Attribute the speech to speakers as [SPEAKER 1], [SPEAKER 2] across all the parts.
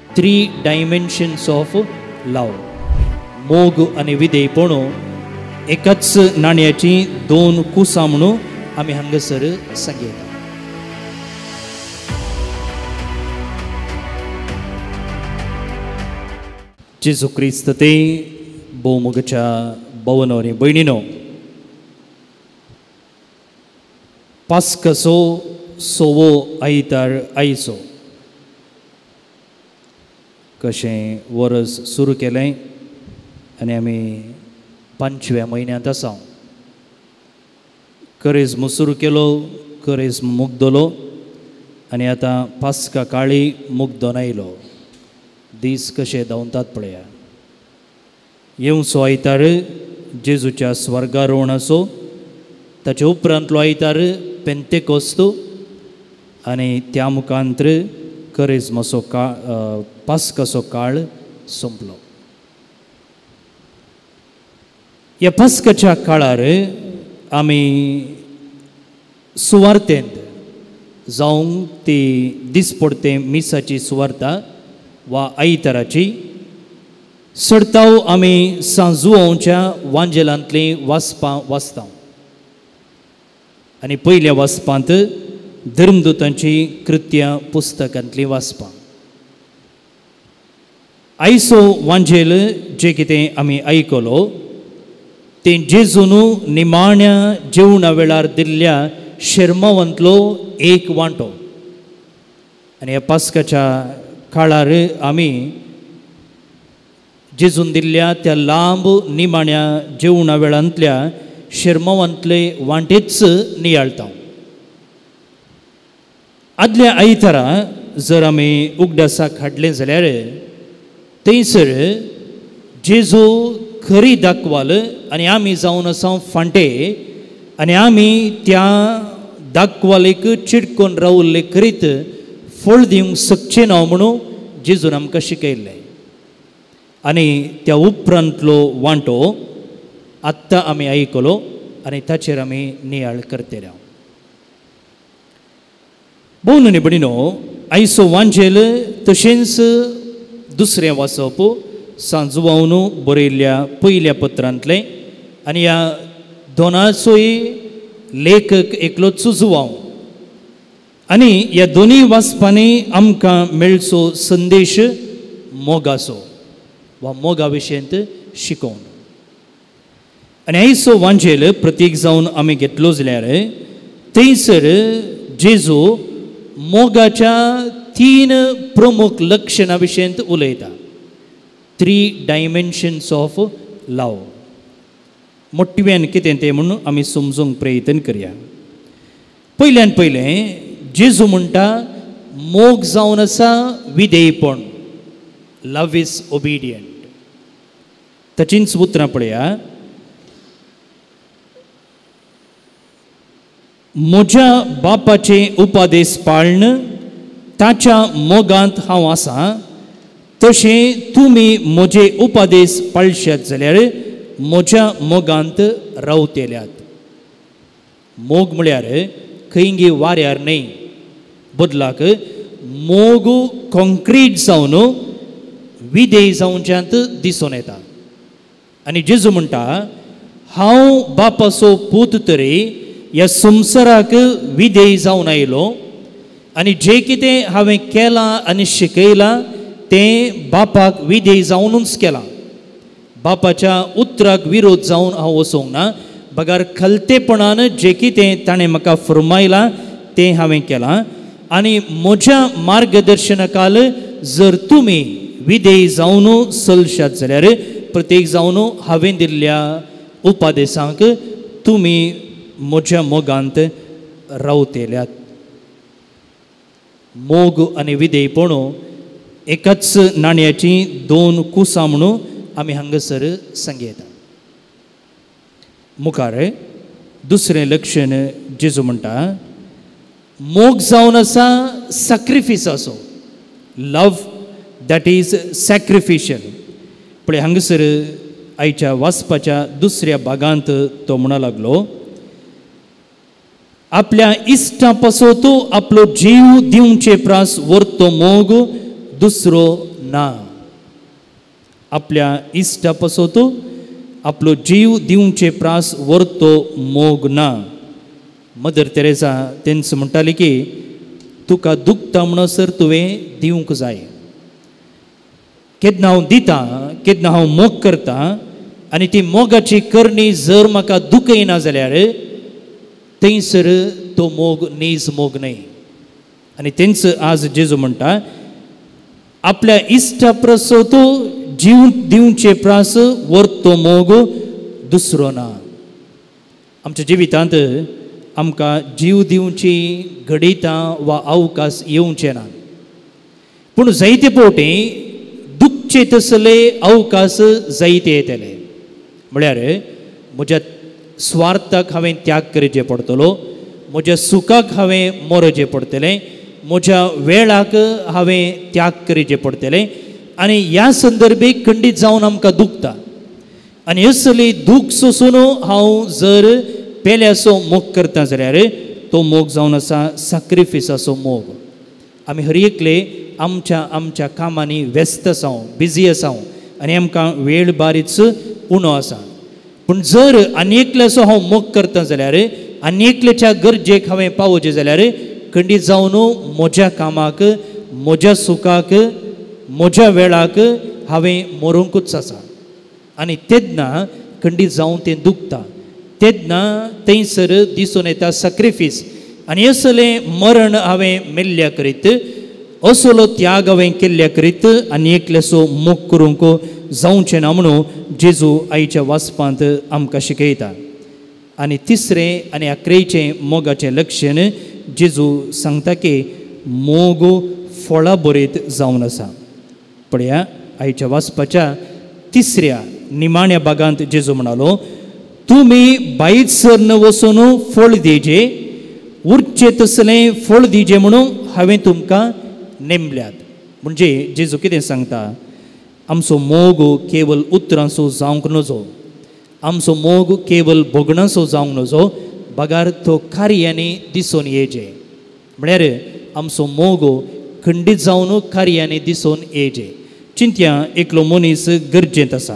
[SPEAKER 1] 3 dimensions of love. मोग आनी विधेयपणू एकाच नाण्याची दोन कुसां म्हणून आमी हांगासर सांगयता. जेजू क्रिस्त ते भोवमुगाच्या भावांनो आनी भयणींनो, पास्काचो सोवो आयतार आयचो कशें वर्स सुरू केलें आनी आमी 5व्या म्हयन्यांत आसा. करेज्म सुरू केलो, करेज्म मुग्दलो आनी आतां पास्का काळी मुग्दोन आयलो. दीस कशे धांवतात पळया. येवचो आयतार जेजूच्या स्वर्गारोहणाचो, ताचे उपरांतलो आयतार पेंतेकोस्त आनी त्या मुखांतर करेज्माचो पास्काचो काळ सोंपलो. ह्या पास्काच्या काळार आमी सुवार्थेंत जावं ती दिसपडते मिसाची सुवार्ता वा आयताराची सडताव आमी सांजुवांच्या वांजेलांतली वाचपां वाचता. आनी पयल्या वाचपांत धर्मदूतांची कृत्यां पुस्तकांतली वाचपां. आयचो वांजेल जे कितें आमी आयकलो तें जेजून निमाण्या जेवणा वेळार दिल्ल्या शर्मावंतलो एक वांटो. आनी ह्या पास्काच्या काळार आमी जेजून दिल्ल्या त्या लांब निमाण्या जेवणा वेळांतल्या शर्मावंतले वांटेच नियाळटा. आदल्या आयतारा जर आमी उगडासाक हाडलें जाल्यार थंयसर जेजू खरी दाखवाल आनी आमी जावन आसा फांटे आनी आमी त्या दाखवालेक चिडकोन रावल्ले करीत फळ दिवंक शकचे ना म्हणून जेजून आमकां शिकयल्लें. आनी त्या उपरांतलो वांटो आत्तां आमी आयकलो आनी ताचेर आमी नियाळ करतले. भोवन आनी भयणीनो, आयचो वांजेल तशेंच दुसरें वाचप सांजुवांन बरयल्ल्या पयल्या पत्रांतलें आनी ह्या दोनाचोय लेखक एकलोच जुवांव. आनी ह्या दोनी वाचपांनी आमकां मेळचो संदेश मोगाचो वा मोगा विशयंत शिकोवन. आनी आयचो वांजेल प्रत्येक जावन आमी घेतलो जाल्यार थंयसर जेजू मोगाच्या 3 प्रमुख लक्षणां विशयंत उलयता. 3 dimensions of love. मोट्ट्यान कितें तें म्हणून आमी समजूंक प्रयत्न करया. पयल्यान पयलें जेजू म्हणटा मोग जावन आसा विधेयपण. लव इज ओबिडियंट. ताचींच उतरां पळया. म्हज्या बापाचे उपादेश पाळन ताच्या मोगांत हांव आसा, तशें तुमी म्हजे उपादेश पाळशात जाल्यार म्हज्या मोगांत रावतल्यात. मोग म्हळ्यार खंयी वाऱ्यार न्हय, बदलाक मोग कॉन्क्रीट जावन विधेय जावच्यात दिसून येता. आनी जेजू म्हणटा हांव बापाचो पूत तरी ह्या संवसाराक विधेय जावन आयलो आनी जें कितें हांवें केलां आनी शिकयलां तें बापाक विधेय जावनूच केलां. बापाच्या उतराक विरोध जावन हांव वचोंक ना. बगार खलतेपणान जें कितें ताणें म्हाका फरमायलां तें हांवें केलां. आनी म्हज्या मार्गदर्शनाखाल जर तुमी विधेय जावन चलशात जाल्यार प्रत्येक जावन हांवें दिल्ल्या उपादेशांक तुमी म्हज्या मोगांत रावतल्यात. मोग आनी विधेयपणू एकाच नाण्याची दोन कुसां म्हणून आमी हांगासर सांगयता. मुखार दुसरें लक्षण जेजू म्हणटा मोग जावन आसा सॅक्रिफिसाचो. लव दॅट इज सॅक्रिफिशियल. पळय हांगासर आयच्या वाचपाच्या दुसऱ्या भागांत तो म्हणा लागलो आपल्या इश्टा पासो तो आपलो जीव दिवचे प्रास व्हरतो मोग दुसरो ना. आपल्या इश्टा पासोतो आपलो जीव दिवचे प्रास वर्तो मोग ना. मदर तेरेसा तेंच म्हणटाली की तुका दुखता म्हणसर तुवें दिवंक जाय. केन्ना हांव दिता, केन्ना हांव मोग करता आनी ती मोगाची करणी जर म्हाका दुख येना जाल्यार थंयसर तो मोग नीज मोग न्हय. आनी तेंच आज जेजू म्हणटा आपल्या इश्टा प्रसोतो जीव दिवचे प्रास वर्तो मोग दुसरो ना. आमच्या जिवितांत आमकां जीव दिवची घडीतां वा अवकाश येवचे ना. पूण जायते फावटी दुखचे तसले अवकाश जायते येतले. म्हळ्यार म्हज्या स्वार्थाक हांवें त्याग करचें पडटलो, म्हज्या सुखाक हांवें मरचें पडटलें, म्हज्या वेळाक हांवें त्याग करचें पडटलें आनी ह्या संदर्भीक खंडीत जावन आमकां दुखता. आनी असली दूख सोसून हांव जर पेल्याचो मोग करता जाल्यार तो मोग जावन आसा सॅक्रिफिसाचो मोग. आमी हर एकले आमच्या कामांनी व्यस्त आसां, बिजी आसां आनी आमकां वेळ बारीच उणो आसा. पूण जर आनी एकल्याचो हांव मोग करता जाल्यार आनी एकल्याच्या गरजेक हांवें पावोवचें जाल्यार खंडीत जावन म्हज्या कामाक, म्हज्या सुखाक, म्हज्या वेळाक हांवें मरूंकूच आसा. आनी तेन्ना खंडीत जावन तें दुखता. तेन्ना थंयसर दिसून येता सॅक्रिफीस. आनी असलें मरण हांवें मेल्ल्या करीत, असलो त्याग हांवें केल्ल्या करीत आनी एकल्याचो मोग करूंक जावचें ना म्हणून जेजू आयच्या वाचपांत आमकां शिकयता. आनी तिसरें आनी अकरेचें मोगाचें लक्षण जेजू सांगता की मोग फळां बरयत जावन आसा. पळया आयच्या वाचपाच्या तिसऱ्या निमाण्या भागांत जेजू म्हणालो तुमी बाईचसर न वचून फळ दिजे, उरचे तसलें फळ दिजे म्हणून हांवें तुमकां नेमल्यात. म्हणजे जेजू कितें सांगता, आमचो मोग केवल उतरांचो जावंक नजो, आमचो मोग केवल भोगणांचो जावंक नजो, बगार तो कार्यांनी दिसून येजे. म्हळ्यार आमचो मोग खंडीत जावन कार्यांनी दिसून येजे. चिंत्या एकलो मनीस गरजेंत आसा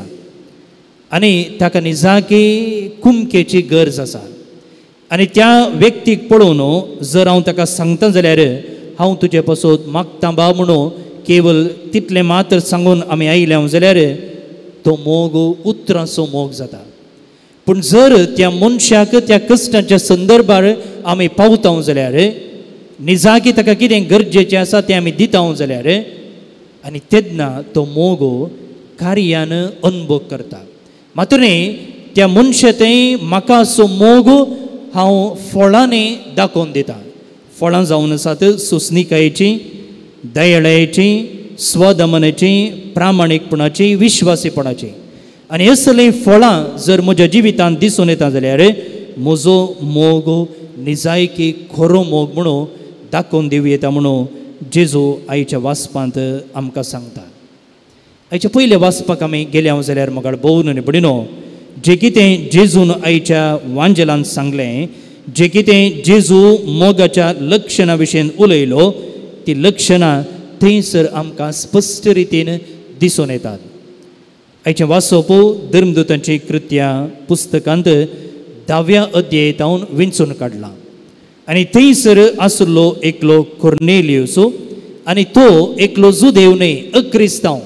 [SPEAKER 1] आनी ताका निजाकी कुमकेची गरज आसा आनी त्या व्यक्तीक पळोवन जर हांव ताका सांगता जाल्यार हांव तुजे पासून मागतां बा म्हणून केवल तितलें मात्र सांगून आमी आयल्या जाल्यार तो मोग उतरांचो मोग जाता. पूण जर त्या मनशाक त्या कश्टाच्या संदर्भार आमी पावता जाल्यार निजाकी ताका कितें गरजेचें आसा तें आमी दिता जाल्यार आनी तेन्ना तो मोग कार्यान अनुभव करता. मात्र त्या मनशा थंय म्हाका असो मोग हांव फळांनी दाखोवन दिता. फळां जावन आसात सुस्निकायेची, दयाळायेची, स्वदमनाची, प्रामाणीकपणाची, विश्वासीपणाची. आनी असलीं फळां जर म्हज्या जिवितांत दिसून येता जाल्यार म्हजो मोग निजायकी खरो मोग म्हणून दाखोवन दिवं येता म्हणून जेजू आयच्या वाचपांत आमकां सांगता. आयच्या पयल्या वाचपाक आमी गेल्या जाल्यार म्हाका भोवन आनी भयणीनो जें कितें जेजून आयच्या वांजेलांत सांगलें, जें कितें जेजू मोगाच्या लक्षणां विशीं उलयलो, ती लक्षणां थंयसर आमकां स्पश्ट रितीन दिसून येतात. आयचें वाचप धर्मदूतांची कृत्यां पुस्तकांत 10व्या अध्यायांत विंचून काडलां. आनी थंयसर आसलो एकलो कोर्नेलियूस आनी तो एकलो जुदेव न्हय, अक्रिस्तांव.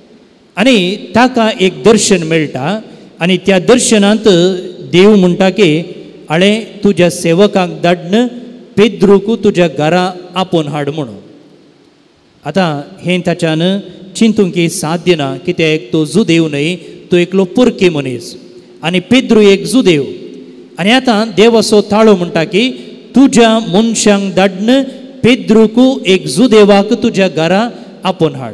[SPEAKER 1] आनी ताका एक दर्शन मेळटा आनी त्या दर्शनांत देव म्हणटा की हांवें तुज्या सेवकाक धाडन पेद्रूक तुज्या घरा आपोवन हाड म्हणून. आतां हें ताच्यान चिंतूंक साध्य ना, कित्याक तो जुदेव न्हय, तो एकलो परकी मनीस आनी पेद्रू एक जुदेव. आनी आतां देवाचो ताळो म्हणटा की तुज्या मनशांक धाडन पेद्रूक एक जुदेवाक तुज्या घरा आपोवन हाड.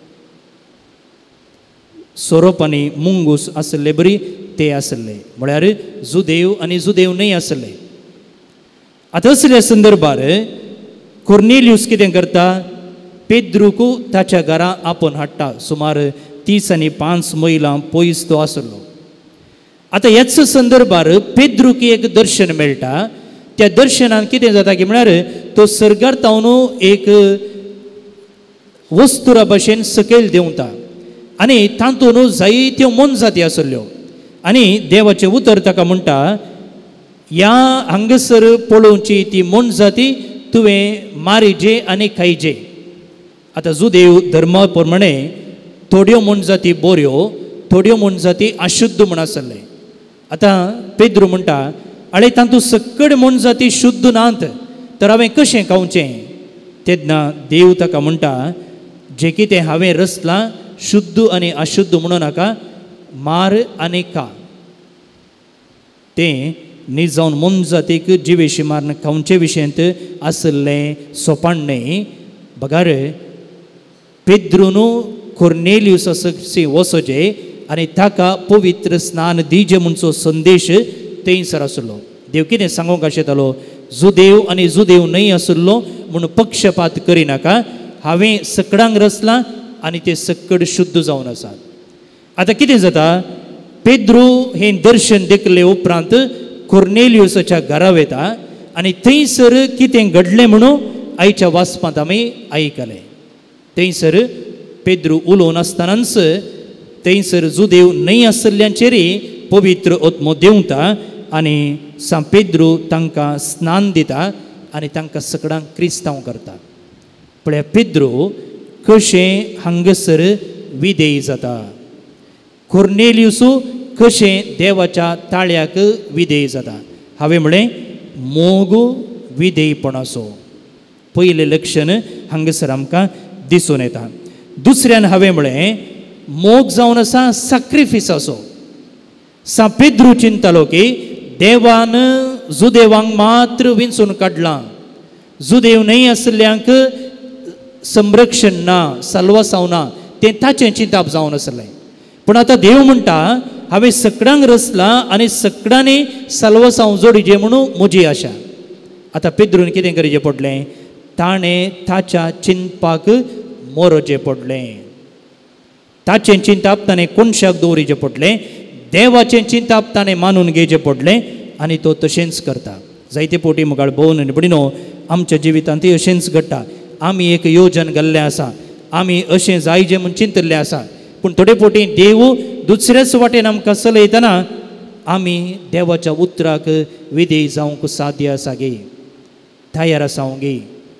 [SPEAKER 1] सोरोप आनी मुंगूस आसले बरी ते आसले, म्हळ्यार जुदेव आनी जुदेव न्हय आसले. आतां असल्या संदर्भार कोर्नेलियूस कितें करता, पेद्रूक ताच्या घरा आपोवन हाडटा. सुमार 30 आनी 5 मैलां पयस तो आसलो. आतां ह्याच संदर्भार पेद्रूक एक दर्शन मेळटा. त्या दर्शनान कितें जाता की म्हळ्यार तो सर्गार तावन एक वस्तुरा भशेन सकयल देंवता आनी तातूंत जायत्यो मन जाती आसल्यो आनी देवाचें उतर ताका म्हणटा ह्या हांगसर पळोवची ती मन जाती तुवें मारिजे आनी खायजे. आतां जुदेव धर्मा प्रमाणे थोड्यो म्हण जाती बऱ्यो थोड्यो म्हण जाती अशुद्ध म्हण आसले. आतां पेद्रू म्हणटा आळे तातूंत सकड म्हण जाती शुद्ध नात तर हांवें कशें खावचें. तेन्ना देव ताका म्हणटा जें कितें हांवें रचलां शुद्ध आनी अशुद्ध म्हणू नाका मार आनी खा. तें न्ही जावन मन जातीक जिवेशी मारून खावचे विशयंत आसलें सोपाणणें बगार पेद्रून कोर्नेलियूस अशी वचोचे आनी ताका पवित्र स्नान दिजे म्हणचो संदेश थंयसर आसलो. देव कितें सांगूंक आशिल्लो जुदेव आनी जुदेव न्हय आसलो म्हूण पक्षपात करिनाका. हांवें सकडांक रचलां आनी ते सकड शुद्ध जावन आसात. आतां कितें जाता पेद्रू हें दर्शन देखले उपरांत कोर्नेलियूसाच्या घरा वयता आनी थंयसर कितें घडलें म्हणून आयच्या वाचपांत आमी आयकलें. थंयसर पेद्रू उलोवन आसतनाच थंयसर जुदेव न्हय आसल्ल्यांचेरय पवित्र आत्मो देंवता आनी सा पेद्रू तांकां स्नान दिता आनी तांकां सगळ्यांक क्रिस्तांव करता. पळय पेद्रू कशें हांगसर विधेय जाता. कोर्नेलियूसू कशें देवाच्या ताळ्याक विधेय जाता. हांवें म्हळें मोग विधेयपणाचो पयलें लक्षण हांगसर आमकां दिसून येता. दुसऱ्यान हांवें म्हळें मोग जावन आसा सॅक्रिफिसाचो. सा पेद्रू चिंतलो की देवान जुदेवांक मात्र विंचून काडलां जुदेव न्हय आसल्ल्यांक संरक्षण ना साल्वासांव ना तें ताचें चिंताप जावन आसलें. पूण आतां देव म्हणटा हांवें सकडांक रचलां आनी सकडांनी साल्वासांव जोडिचें म्हणून म्हजी आशा. आतां पेद्रून कितें करचें पडलें ताणें ताच्या चिंतपाक मरचें पडलें. ताचें चिंताप ताणें कोणशाक दवरिचें पडलें. देवाचें चिंताप ताणें मानून घेवचें पडलें आनी तो तशेंच करता. जायते पोटी मुखार भोवन आनी पडिनो आमच्या जिवितांतय अशेंच घडटा. आमी एक योजन घाल्लें आसा आमी अशें जायजें म्हूण चिंतल्लें आसा पूण थोडे पोटी देव दुसऱ्याच वाटेन आमकां चलयतना आमी देवाच्या उतराक विधेय जावंक साध्य आसा गे तयार आसांव गे.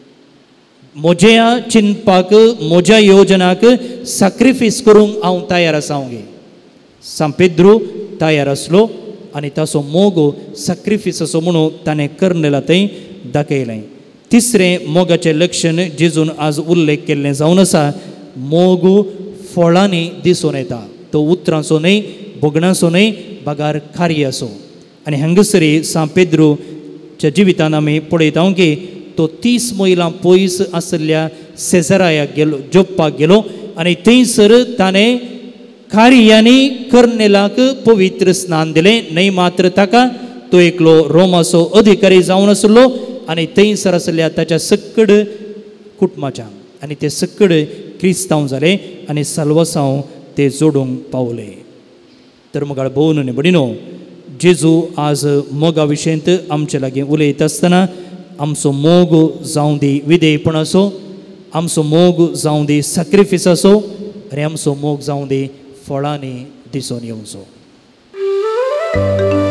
[SPEAKER 1] म्हज्या चिंतपाक म्हज्या योजनाक सॅक्रिफीस करूंक हांव तयार आसांव गे. सा पेद्रू तयार आसलो आनी ताचो मोग सॅक्रिफिसाचो म्हणून ताणें कर्नेला थंय दाखयलें. तिसरें मोगाचें लक्षण जेजून आज उल्लेख केल्लें जावन आसा मोग फळांनी दिसून येता. तो उतरांचो न्हय भोगणाचो न्हय बागार कार्याचो. आनी हांगसरी सा पेद्रूच्या जिवितान आमी पळयता की तो 30 मैलां पयस आसलेल्या सेझारायाक गेलो जोप्पाक गेलो आनी थंयसर ताणें कार्यानी कर्नेलाक पवित्र स्नान दिलें. न्हय मात्र ताका तो एकलो रोमाचो अधिकारी जावन आसलो आनी थंयसर आसलेल्या ताच्या सकड कुटुंबाच्या आनी ते सकड क्रिस्तांव जाले आनी साल्वासांव ते जोडूंक पावले. तर मुखार भोवन आनी भडिनो जेजू आज मोगा विशयंत आमचे लागीं उलयता आसतना आमचो मोग जावं दी विधेयपणाचो आमचो मोग जावं दी सॅक्रिफिसाचो आनी आमचो मोग जावं दी फळांनी दिसून येवचो.